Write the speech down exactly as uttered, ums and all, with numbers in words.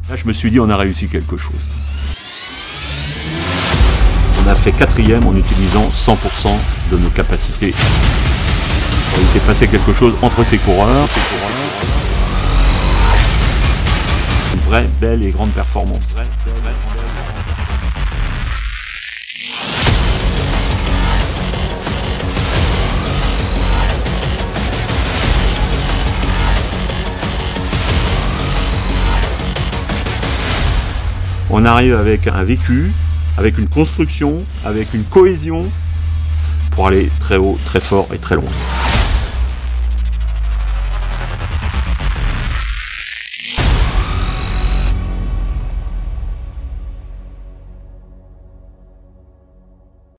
Là, je me suis dit, on a réussi quelque chose. On a fait quatrième en utilisant cent pour cent de nos capacités. Il s'est passé quelque chose entre ces coureurs. Ces coureurs. Une vraie, belle et grande performance. Vraie, belle, belle, belle. On arrive avec un vécu, avec une construction, avec une cohésion pour aller très haut, très fort et très loin.